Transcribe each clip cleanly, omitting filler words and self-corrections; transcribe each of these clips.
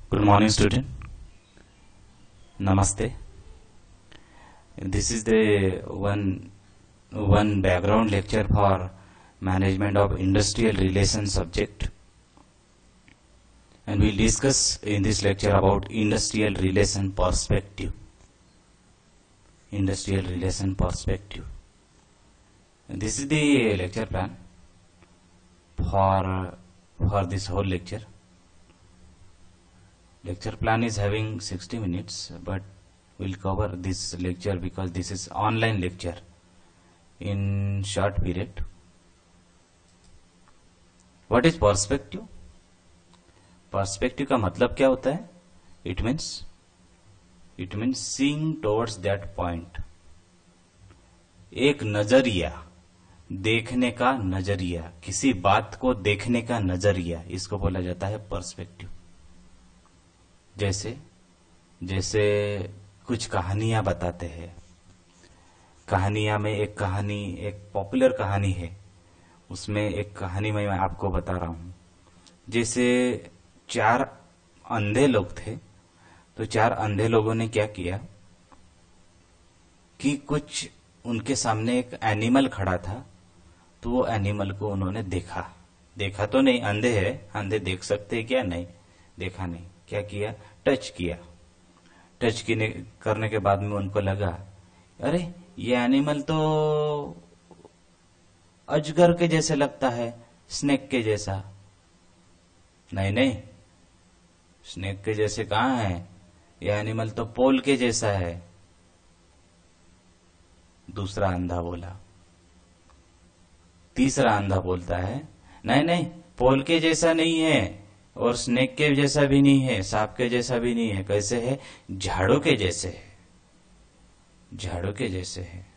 Good morning, student. Namaste. This is the one background lecture for management of industrial relations subject, and we'll discuss in this lecture about industrial relation perspective. Industrial relation perspective. And this is the lecture plan for this whole lecture. Lecture plan is having 60 minutes, but we'll cover this lecture because this is online lecture in short period. What is perspective? Perspective का मतलब क्या होता है? It means seeing towards that point. एक नजरिया, देखने का नजरिया, किसी बात को देखने का नजरिया, इसको बोला जाता है पर्सपेक्टिव। जैसे कुछ कहानियां बताते हैं। कहानियां में एक पॉपुलर कहानी है, उसमें एक कहानी मैं आपको बता रहा हूं। जैसे 4 अंधे लोग थे, तो 4 अंधे लोगों ने क्या किया कि कुछ उनके सामने एक एनिमल खड़ा था, तो वो एनिमल को उन्होंने देखा तो नहीं, अंधे है, अंधे देख सकते क्या? नहीं, देखा नहीं। क्या किया? टच किया। टच करने के बाद में उनको लगा, अरे ये एनिमल तो अजगर के जैसे लगता है, स्नेक के जैसा। नहीं, स्नेक के जैसे कहां है, ये एनिमल तो पोल के जैसा है। दूसरा अंधा बोला। तीसरा अंधा बोलता है, नहीं, पोल के जैसा नहीं है और स्नेक के जैसा भी नहीं है, सांप के जैसा भी नहीं है। कैसे है? झाड़ू के जैसे है, झाड़ू के जैसे है।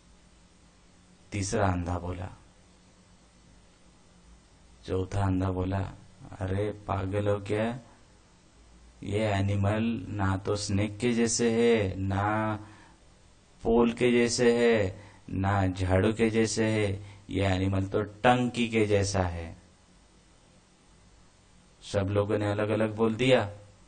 तीसरा अंधा बोला। चौथा अंधा बोला, अरे पागल हो क्या, ये एनिमल ना तो स्नेक के जैसे है, ना पोल के जैसे है, ना झाड़ू के जैसे है, ये एनिमल तो टंकी के जैसा है। सब लोगों ने अलग अलग बोल दिया।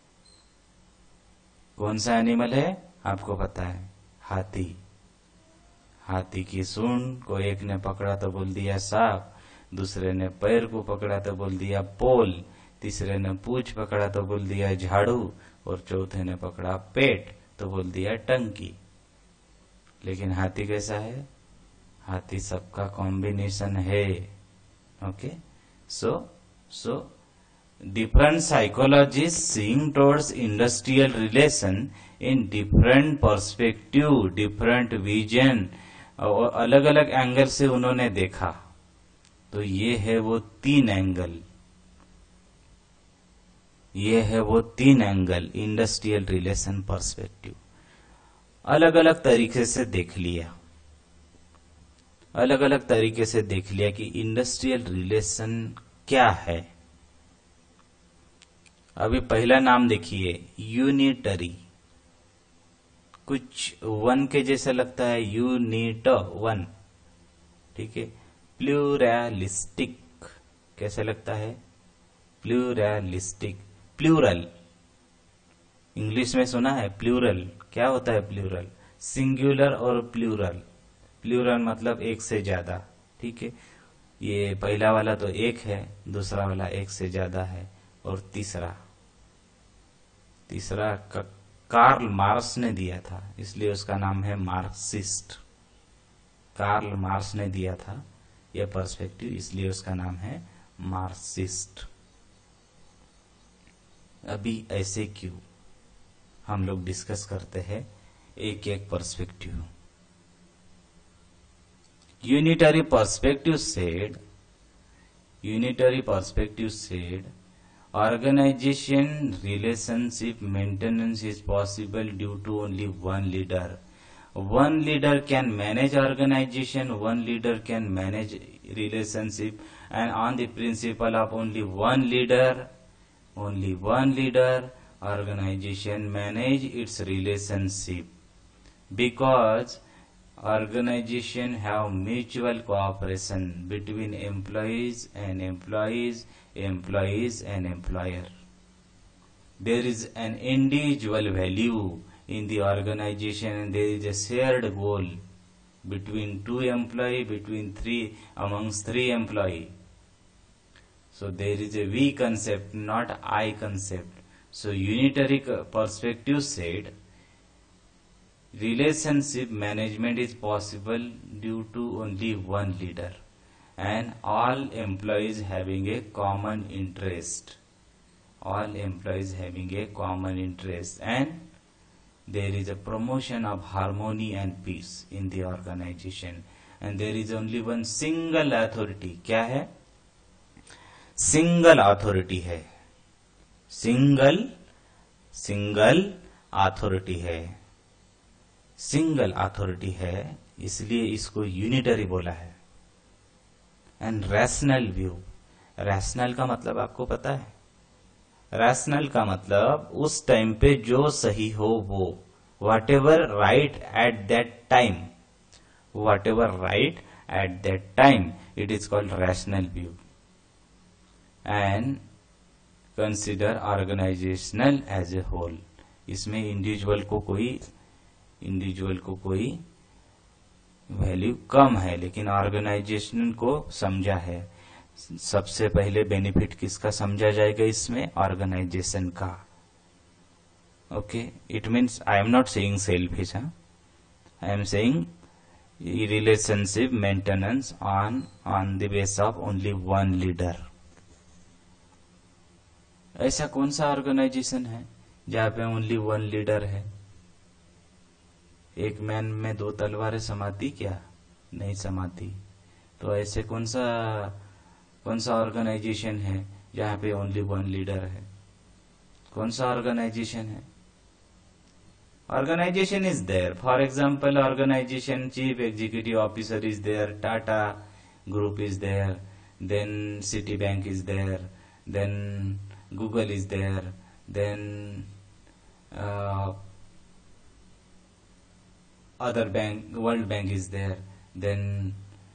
कौन सा एनिमल है आपको पता है? हाथी। हाथी की सूंड को एक ने पकड़ा तो बोल दिया सांप, दूसरे ने पैर को पकड़ा तो बोल दिया पोल, तीसरे ने पूंछ पकड़ा तो बोल दिया झाड़ू, और चौथे ने पकड़ा पेट तो बोल दिया टंकी। लेकिन हाथी कैसा है? हाथी सबका कॉम्बिनेशन है। Okay, so different psychologists seeing towards industrial relation in different perspective, different vision, और अलग अलग एंगल से उन्होंने देखा। तो ये है वो 3 एंगल, इंडस्ट्रियल रिलेशन पर्सपेक्टिव। अलग अलग तरीके से देख लिया कि इंडस्ट्रियल रिलेशन क्या है। अभी पहला नाम देखिए, यूनिटरी। कुछ वन के जैसा लगता है, यूनिट वन, ठीक है। प्लूरलिस्टिक कैसे लगता है? Pluralistic, plural. इंग्लिश में सुना है प्लूरल? क्या होता है प्लूरल? सिंगुलर और प्लूरल। प्लूरल मतलब एक से ज्यादा, ठीक है। ये पहला वाला तो एक है, दूसरा वाला एक से ज्यादा है, और तीसरा कार्ल मार्क्स ने दिया था, इसलिए उसका नाम है मार्क्सिस्ट। कार्ल मार्क्स ने दिया था यह पर्सपेक्टिव, इसलिए उसका नाम है मार्क्सिस्ट। अभी ऐसे क्यों हम लोग डिस्कस करते हैं एक perspective. Unitary perspective said organization relationship maintenance is possible due to only one leader. One leader can manage organization, one leader can manage relationship, and on the principle of only one leader, organization manage its relationship, because organization have mutual cooperation between employees and employer. there is an individual value in the organization and there is a shared goal between two employee, between amongst three employee. So there is a we concept, not I concept. So unitary perspective said relationship management is possible due to only one leader and all employees having a common interest. All employees having a common interest, and there is a promotion of harmony and peace in the organization, and there is only one single authority. क्या है? Single authority है. Single authority है. Single authority है, इसलिए इसको unitary बोला है. And rational view. Rational का मतलब आपको पता है? रैशनल का मतलब उस टाइम पे जो सही हो वो, whatever right at that time, whatever right at that time, it is called rational view. And consider organisational as a whole. इसमें इंडिविजुअल को कोई वैल्यू कम है, लेकिन ऑर्गेनाइजेशन को समझा है. सबसे पहले बेनिफिट किसका समझा जाएगा इसमें? ऑर्गेनाइजेशन का. Okay, it means I am not saying selfish, I am saying relationship maintenance on the base of only one leader. ऐसा कौन सा ऑर्गेनाइजेशन है जहां पे ओनली वन लीडर है? एक मैन में दो तलवारें समाती क्या? नहीं समाती. तो ऐसे कौन सा ऑर्गेनाइजेशन है जहां पे ओनली वन लीडर है? कौन सा ऑर्गेनाइजेशन है? Organisation is there. For example, organisation chief executive officer is there, Tata group is there, then Citibank is there, then Google is there, then other bank, World Bank is there, then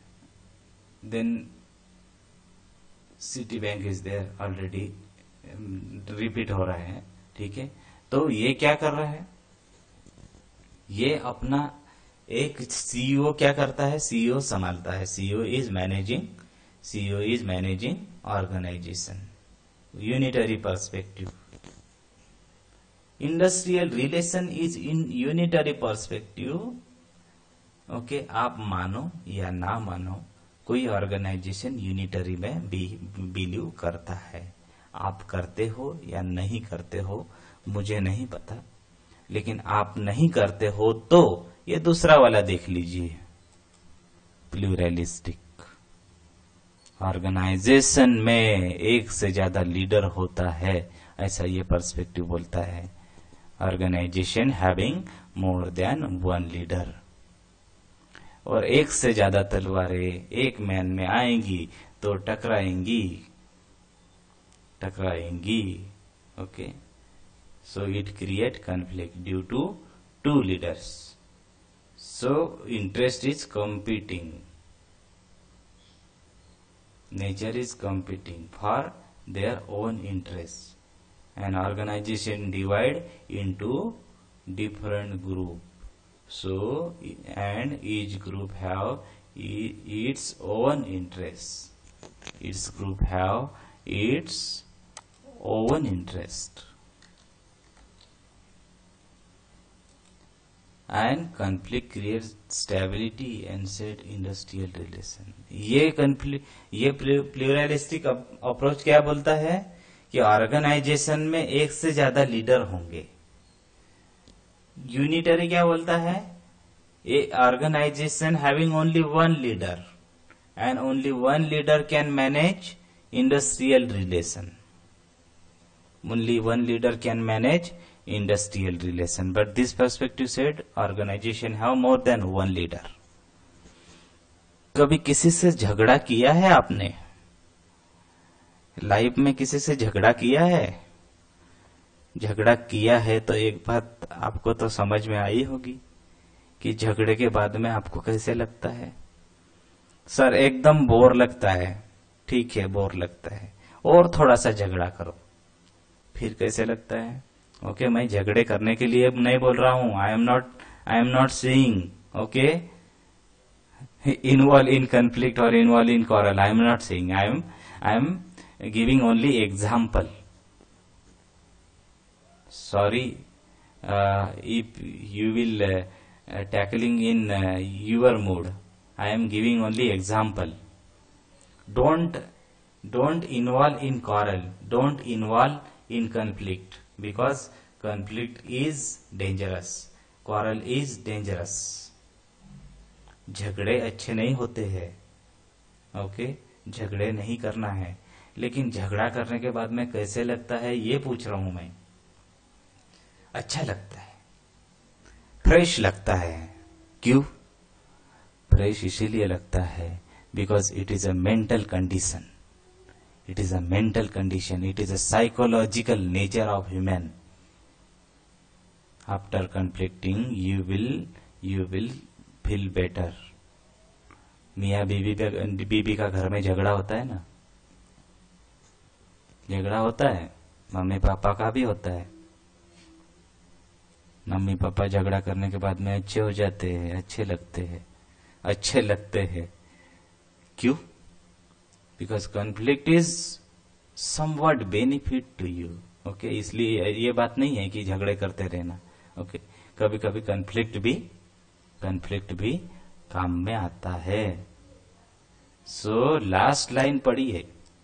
Citibank is there already. Repeat हो रहा है, ठीक है. तो ये क्या कर रहा है? ये अपना एक सीईओ क्या करता है? सीईओ संभालता है. CEO is managing organisation. Unitary perspective. Industrial relation is in unitary perspective. Okay, आप मानो या ना मानो, कोई ऑर्गेनाइजेशन यूनिटरी में बिलीव करता है. आप करते हो या नहीं करते हो मुझे नहीं पता, लेकिन आप नहीं करते हो तो ये दूसरा वाला देख लीजिए, प्लूरलिस्टिक. ऑर्गेनाइजेशन में एक से ज्यादा लीडर होता है, ऐसा ये पर्सपेक्टिव बोलता है. Organisation having more than one leader. और एक से ज्यादा तलवारें एक मैन में आएंगी तो टकराएंगी. Okay, so it create conflict due to two leaders. So interest is competing. Nature is competing for their own interest. An organization divide into different group. So, and each group have its own interests. Each group have its own interest. And conflict creates stability and set industrial relation. ये pluralistic approach क्या बोलता है कि organisation में एक से ज्यादा leader होंगे. यूनिटरी क्या बोलता है? A organisation having only one leader and only one leader can manage industrial relation. Only one leader can manage industrial relation. But this perspective said organisation have more than one leader. कभी किसी से झगड़ा किया है आपने? Life में किसी से झगड़ा किया है? झगड़ा किया है तो एक बात आपको तो समझ में आई होगी कि झगड़े के बाद में आपको कैसे लगता है. सर एकदम बोर लगता है. ठीक है, बोर लगता है, और थोड़ा सा झगड़ा करो. फिर कैसे लगता है? ओके, मैं झगड़े करने के लिए नहीं बोल रहा हूं. I am not saying okay involve in conflict or involve in quarrel. I am not saying. I am giving only example. Sorry, if you will tackling in your mood. I am giving only example. Don't involve in quarrel. Don't involve in conflict, because conflict is dangerous. Quarrel is dangerous. झगड़े अच्छे नहीं होते हैं. Okay, झगड़े नहीं करना है. लेकिन झगड़ा करने के बाद में कैसे लगता है ये पूछ रहा हूं मैं. अच्छा लगता है, फ्रेश लगता है. क्यों फ्रेश? इसीलिए लगता है because it is a mental condition. It is a mental condition. It is a psychological nature of human. After conflicting you will feel better. मियाँ बीबी का घर में झगड़ा होता है ना, झगड़ा होता है. मम्मी पापा का भी होता है. मम्मी पापा झगड़ा करने के बाद में अच्छे हो जाते हैं, अच्छे लगते हैं. क्यों? Because conflict is something benefit to you. Okay, इसलिए ये बात नहीं है कि झगड़े करते रहना. ओके, कभी कभी कॉन्फ्लिक्ट भी काम में आता है. सो लास्ट लाइन पढ़िए.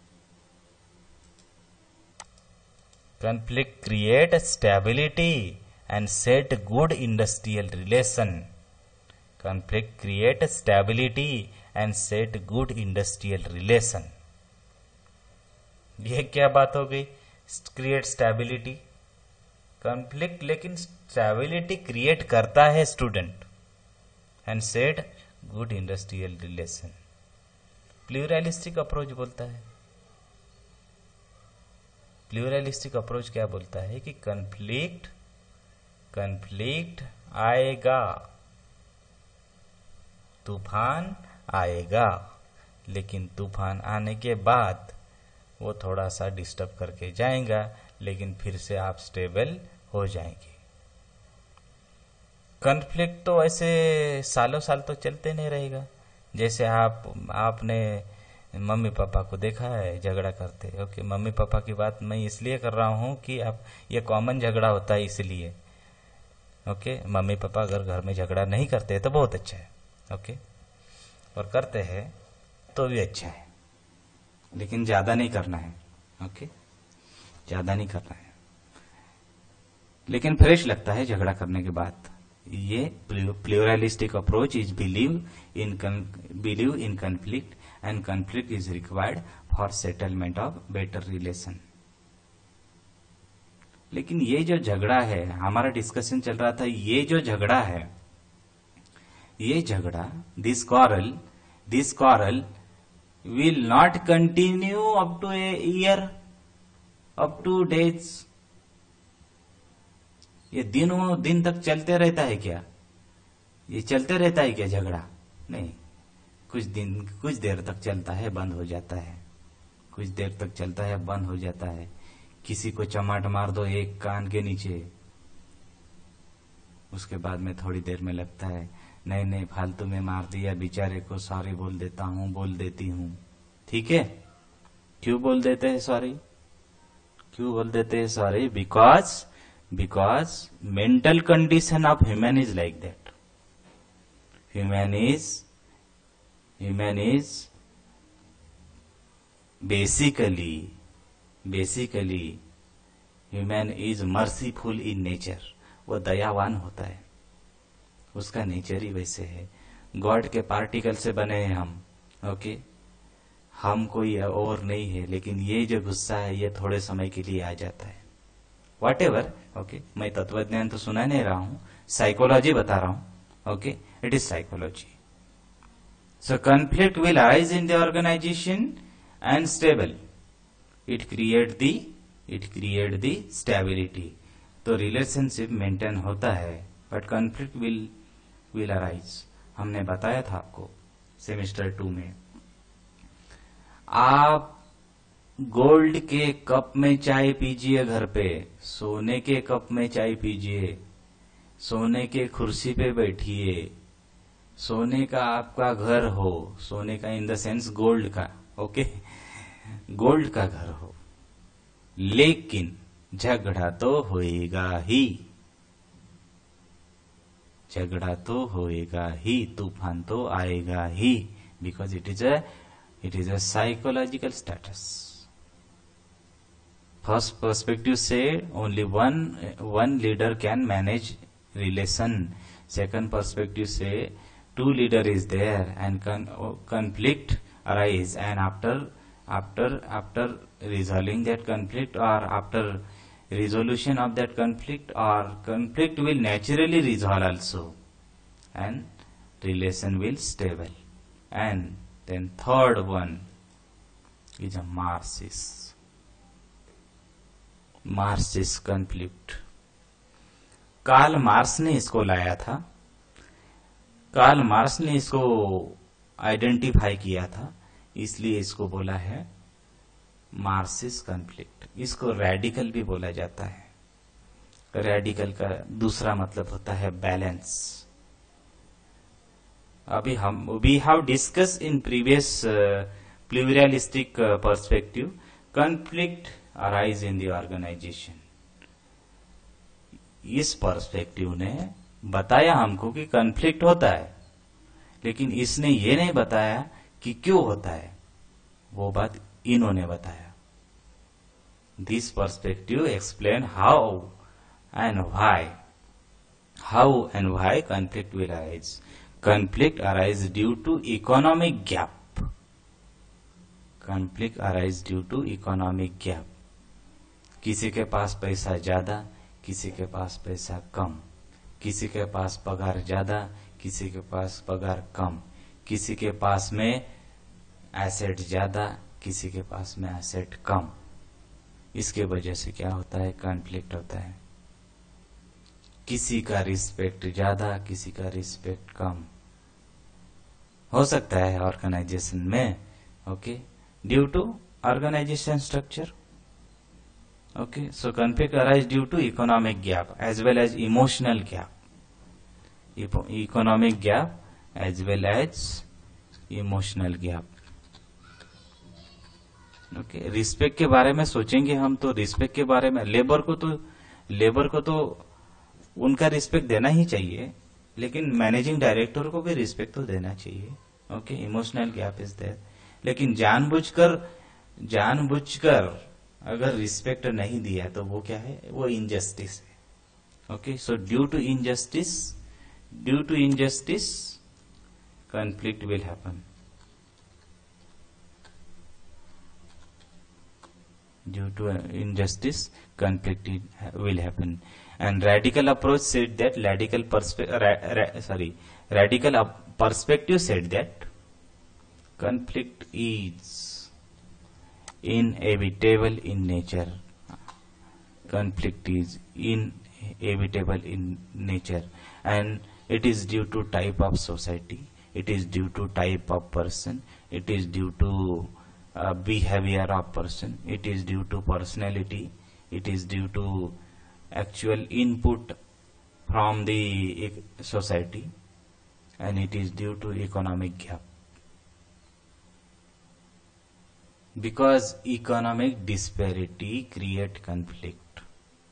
Conflict create stability and set good industrial relation. Conflict create stability and set good industrial relation. ये क्या बात हो गई? Create stability. कॉन्फ्लिक्ट लेकिन स्टेबिलिटी क्रिएट करता है student. And set good industrial relation. Pluralistic approach बोलता है. प्लूरलिस्टिक अप्रोच क्या बोलता है कि कन्फ्लिक्ट आएगा, तूफान आएगा, लेकिन तूफान आने के बाद वो थोड़ा सा डिस्टर्ब करके जाएगा, लेकिन फिर से आप स्टेबल हो जाएंगे. कॉन्फ्लिक्ट तो ऐसे सालों साल तो चलते नहीं रहेगा. जैसे आपने मम्मी पापा को देखा है झगड़ा करते. ओके, मम्मी पापा की बात मैं इसलिए कर रहा हूं कि आप ये कॉमन झगड़ा होता है इसलिए. ओके, मम्मी पापा अगर घर में झगड़ा नहीं करते तो बहुत अच्छा है. ओके, और करते हैं तो भी अच्छा है, लेकिन ज्यादा नहीं करना है. ओके, ज्यादा नहीं करना है. लेकिन फ्रेश लगता है झगड़ा करने के बाद. ये pluralistic approach is believe in conflict and conflict is required for settlement of better relation. लेकिन ये जो झगड़ा है, हमारा डिस्कशन चल रहा था, ये जो झगड़ा है, ये झगड़ा, this quarrel will not continue up to a year, up to days. ये दिनों दिन तक चलते रहता है क्या? ये चलते रहता है क्या झगड़ा? नहीं, कुछ देर तक चलता है, बंद हो जाता है. कुछ देर तक चलता है, बंद हो जाता है. किसी को चमाट मार दो एक कान के नीचे, उसके बाद में थोड़ी देर में लगता है नहीं फालतू में मार दिया बेचारे को, सॉरी बोल देती हूं. ठीक है, क्यों बोल देते हैं sorry? Because mental condition of human is like that. Human is basically human is merciful in nature. वो दयावान होता है, उसका नेचर ही वैसे है. गॉड के पार्टिकल से बने हैं हम. ओके, हम कोई और नहीं है, लेकिन ये जो गुस्सा है ये थोड़े समय के लिए आ जाता है. What ever. ओके, मैं तत्वज्ञान तो सुना नहीं रहा हूं, साइकोलॉजी बता रहा हूं. Okay, it is psychology. So conflict will arise in the organisation and stable. It create the stability. तो रिलेशनशिप मेंटेन होता है, बट कॉन्फ्लिक्ट विल अराइज. हमने बताया था आपको सेमेस्टर 2 में. आप गोल्ड के कप में चाय पीजिए घर पे, सोने के कप में चाय पीजिए, सोने के कुर्सी पे बैठिए, सोने का आपका घर हो, सोने का इन द सेंस गोल्ड का, ओके, गोल्ड का घर हो, लेकिन झगड़ा तो होएगा ही, झगड़ा तो होएगा ही, तूफान तो आएगा ही, because it is a psychological status. First perspective say only one leader can manage relation. Second perspective say two leader is there and conflict arise, and after resolving that conflict or after resolution of that conflict, or conflict will naturally resolve also, and relation will stable. And then third one is a Marxist conflict. Karl Marx ने इसको लाया था, Karl Marx ने इसको identify किया था, इसलिए इसको बोला है मार्क्सिस्ट कॉन्फ्लिक्ट. इसको रेडिकल भी बोला जाता है. रेडिकल का दूसरा मतलब होता है बैलेंस. अभी we have discuss in previous pluralistic perspective conflict arise in the organisation. इस पर्सपेक्टिव ने बताया हमको कि कॉन्फ्लिक्ट होता है, लेकिन इसने ये नहीं बताया कि क्यों होता है. वो बात इन्होंने बताया. This perspective explain how and why conflict will arise. Conflict arise due to economic gap. Conflict arise due to economic gap. किसी के पास पैसा ज्यादा, किसी के पास पैसा कम, किसी के पास पगार ज्यादा, किसी के पास पगार कम, किसी के पास में एसेट ज्यादा, किसी के पास में एसेट कम. इसके वजह से क्या होता है, कॉन्फ्लिक्ट होता है. किसी का रिस्पेक्ट ज्यादा, किसी का रिस्पेक्ट कम हो सकता है ऑर्गेनाइजेशन में, okay, due to organisation structure. Okay, so conflict arise due to economic gap as well as emotional gap. Economic gap as well as emotional gap. Okay, respect के बारे में सोचेंगे हम तो रिस्पेक्ट के बारे में लेबर को तो उनका रिस्पेक्ट देना ही चाहिए, लेकिन मैनेजिंग डायरेक्टर को भी रिस्पेक्ट तो देना चाहिए. Okay, emotional gap is there. लेकिन जानबूझकर अगर रिस्पेक्ट नहीं दिया तो वो क्या है, वो इनजस्टिस है. Okay, so due to injustice conflict will happen. Due to injustice, conflict will happen. And radical approach said that radical perspective said that conflict is inevitable in nature. Conflict is inevitable in nature, and it is due to type of society, it is due to type of person, it is due to behavior of person, it is due to personality, it is due to actual input from the society, and it is due to economic gap. Because economic disparity create conflict.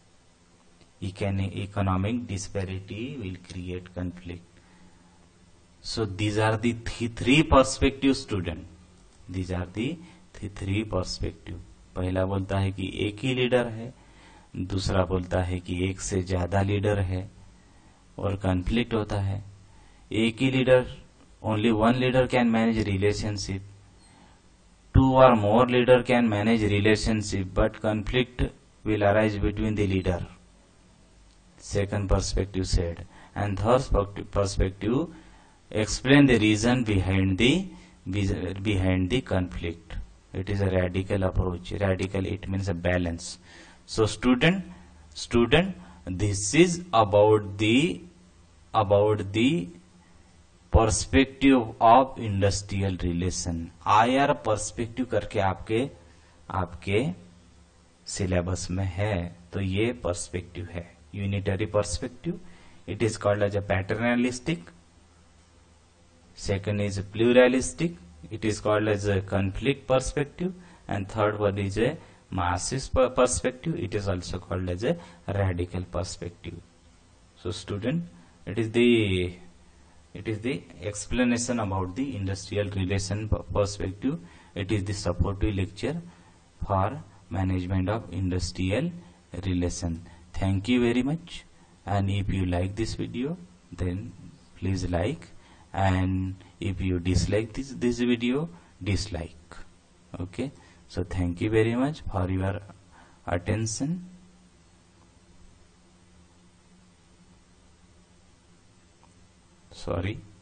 Economic disparity will create conflict. So these are the three perspectives, student. These are the three perspective. पहला बोलता है कि एक ही leader है, दूसरा बोलता है कि एक से ज्यादा लीडर है और कॉन्फ्लिक्ट होता है. एक ही leader, only one leader can manage relationship. Two or more leader can manage relationship, but conflict will arise between the leader. Second perspective said, and third perspective explain the reason behind the conflict. It is a radical approach. Radical, it means a balance. So student, this is about the perspective of industrial relation. IR perspective करके आपके आपके syllabus में है। तो ये perspective है, unitary perspective. It is called as a paternalistic. Second is pluralistic. It is called as a conflict perspective. And third one is a Marxist perspective. It is also called as a radical perspective. So student, it is the explanation about the industrial relation perspective. It is the supportive lecture for management of industrial relation. Thank you very much. And if you like this video, then please like. And if you dislike this video, dislike. Okay, so thank you very much for your attention. Sorry.